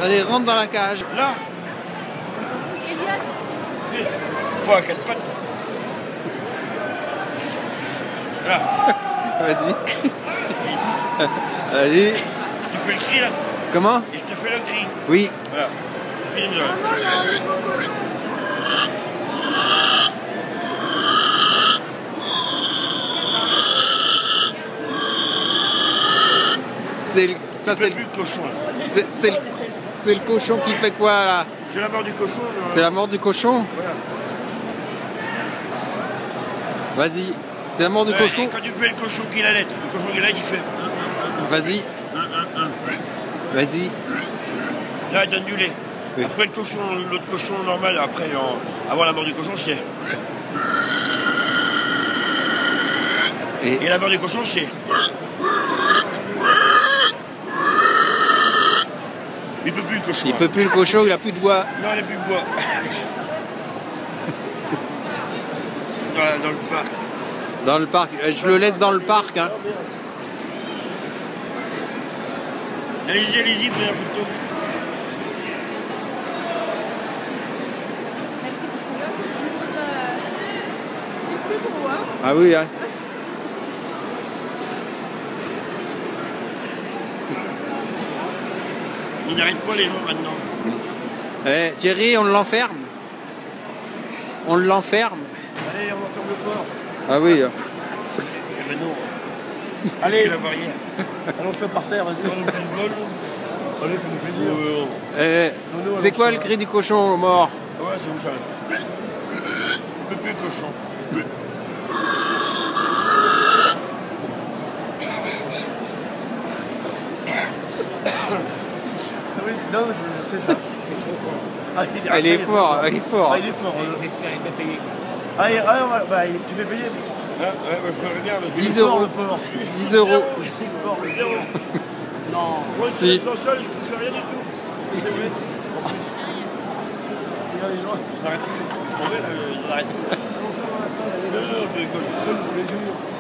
Allez, rentre dans la cage. Là. Elliot. Pas à quatre pattes. Là. Vas-y. Allez. Tu fais le cri là. Comment? Et je te fais le cri. Oui. Voilà. Maman, il y a un gros cochon. Ça c'est plus de cochon là. c'est le cochon qui fait quoi là? C'est la mort du cochon. C'est la mort du cochon? Voilà. Vas-y. C'est la mort du cochon? Quand tu fais le cochon qui l'allait, le cochon qui l'allait, il fait. Vas-y. Vas-y. Là, il donne du lait. Oui. Après le cochon, l'autre cochon normal, après, avant la mort du cochon, c'est. Et la mort du cochon, c'est. Il peut plus le cochon. Il peut plus le cochon, il a plus de voix. Non, il n'a plus de bois. Dans le parc. Dans le parc. Je le laisse dans le parc. Hein. Allez-y, allez-y, prenez la photo. Merci beaucoup. Là, c'est plus gros, hein. Ah oui, hein. Il n'arrête pas les gens maintenant. Eh, Thierry, on l'enferme. On l'enferme. Allez, on enferme le porc. Ah oui. Eh ben non. Allez, la barrière. Allons, on se fait par terre, vas-y. Allez, fais-nous plaisir. C'est quoi le cri du cochon mort? Ouais, c'est comme ça. Il peut plus le cochon. Oui, non, c'est ça. Ah, Il est fort, il est fort. Ah, il est fort. Allez, tu fais payer. Ouais, je ferais bien. 10 fort, euros. le porc. 10 euros. C'est fort, le zéro. Non. Moi, je Si. suis dans le sol, je touche rien du tout. C'est vrai. Regarde les gens. J'arrête tout. Ils arrêtent. Non, non, tu déconnes. Fais-nous plaisir.